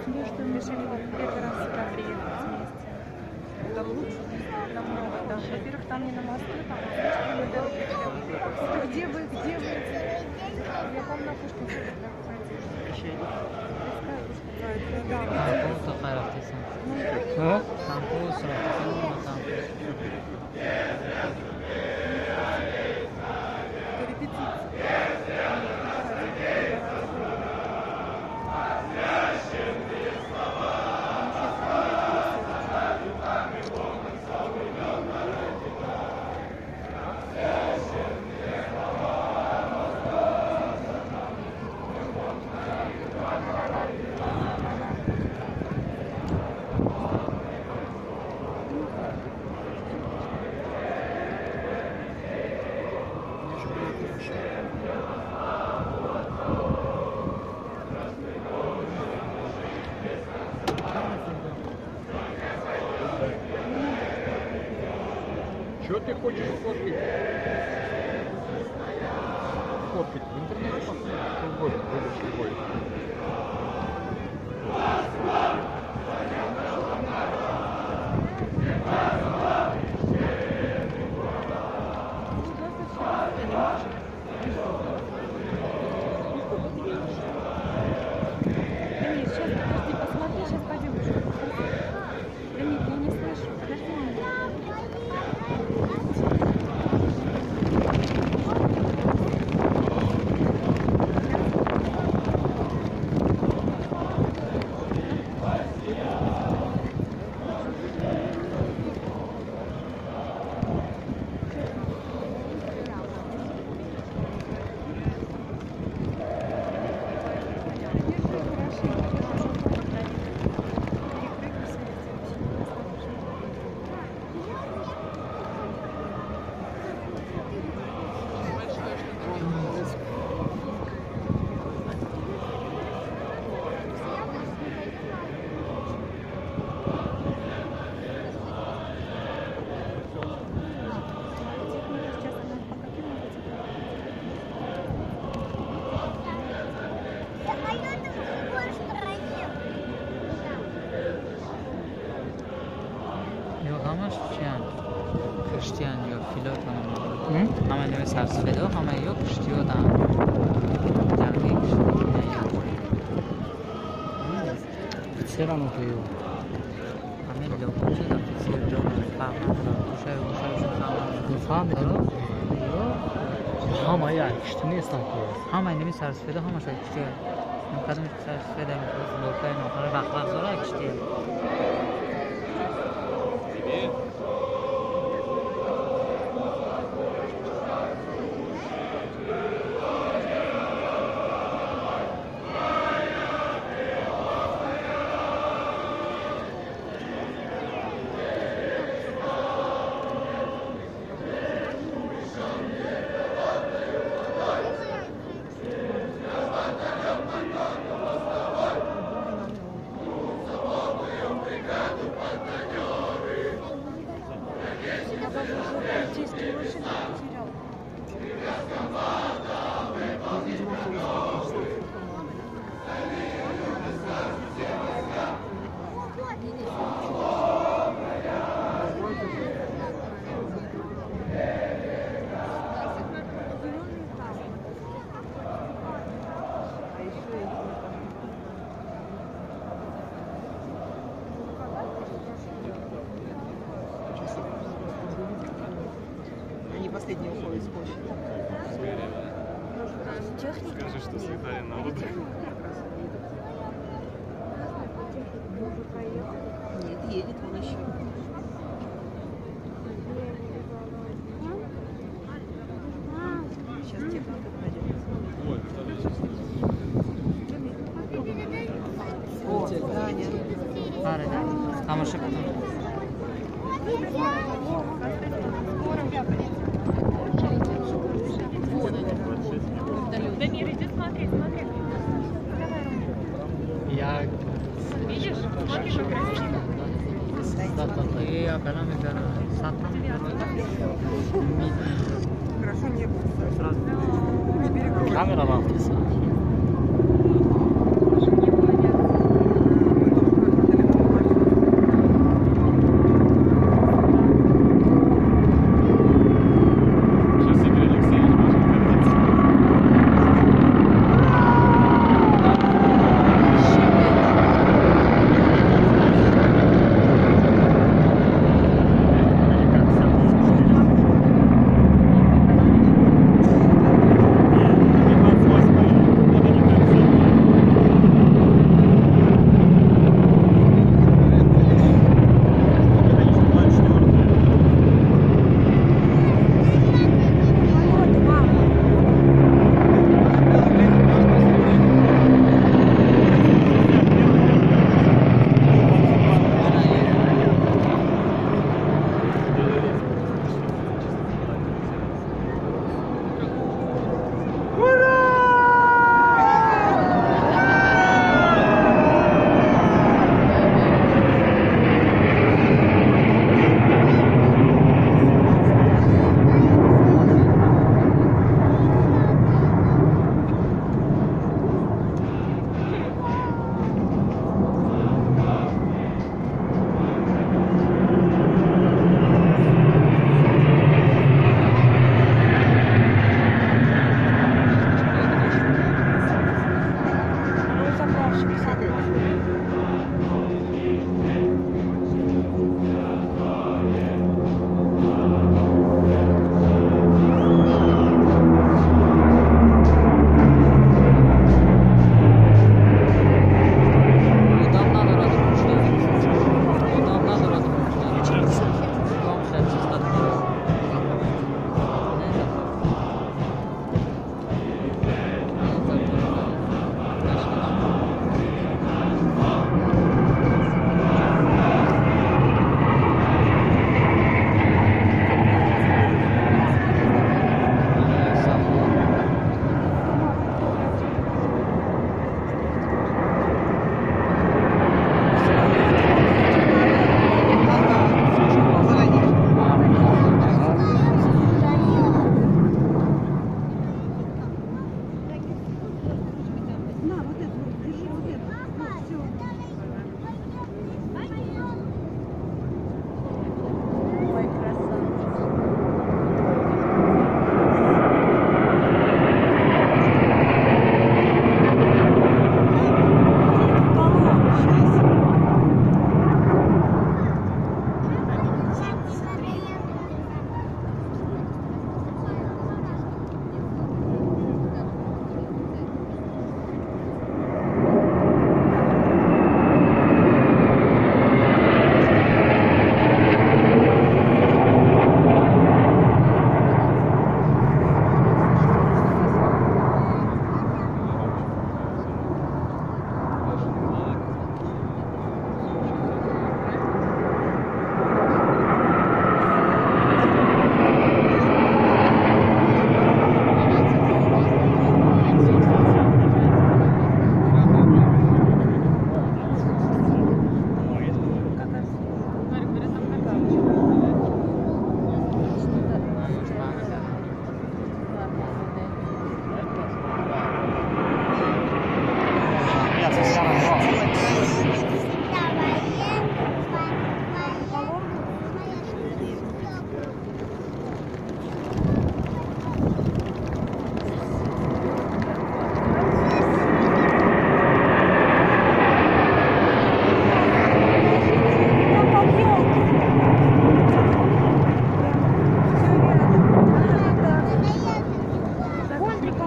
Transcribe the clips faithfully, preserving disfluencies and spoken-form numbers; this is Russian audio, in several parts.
тебе, что мы решили первый раз сюда приехать вместе. Там лучше намного, да. Во-первых, там не на мосту, там на дороге. Где вы, где вы? Я помню, на Пушкинской ходила. Kampus taraftasın. Ha? Kampus taraftasın. Kampus. Что ты хочешь фоткать? Фоткать в интернете посмотри, что угодно, выберешь любой. Леонид, сейчас, подожди, посмотри, сейчас пойдем уже. Леонид, я не слышу, подожди меня. Christian yok, pilot hanım. Ama ne mesela Sfedo, ama yok Christian da. Jangi Christian. Serano che io. A me lo faccio da fare giorno fa, uscire uscire uscire. Fame no? Io. Ama yani işte ne istiyor? Ama ne mesela Sfedo, ama şey Christian. Ben kadın Sfedo, lokal no, her vakit zor Christian. Последний уходит с площади. Скажи, что свидали на отдых. Нет, едет он еще. Сейчас техника пойдет. О, Таня. Ара, да? Тамаша потом. Дамир, иди смотри, смотри. Я... Видишь? Смотри, как красиво. И я прямо беру. Хорошо не было. Камера вам.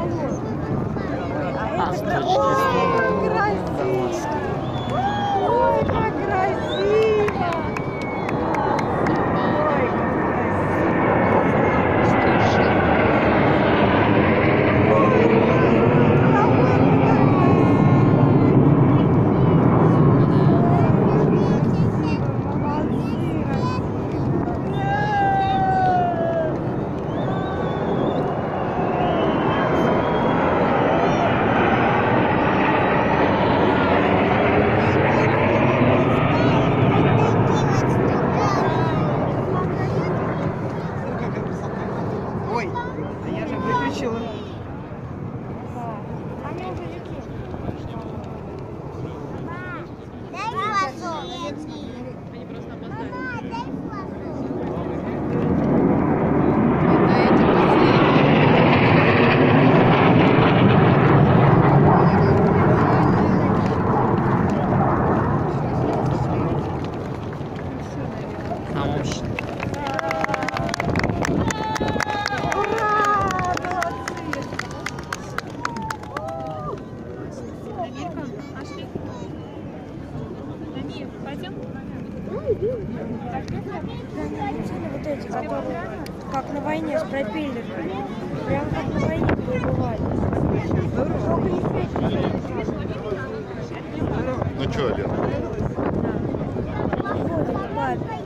А с точки зрения Дамаска. Ой, как красиво! Ой, Ой, а я же выключила. Дай флажок. Они просто опоздали. Дай Tamam işte. вот эти, которые как на войне с пропеллерами. Прям как на войне бывает. Ну что, Лена? Вот,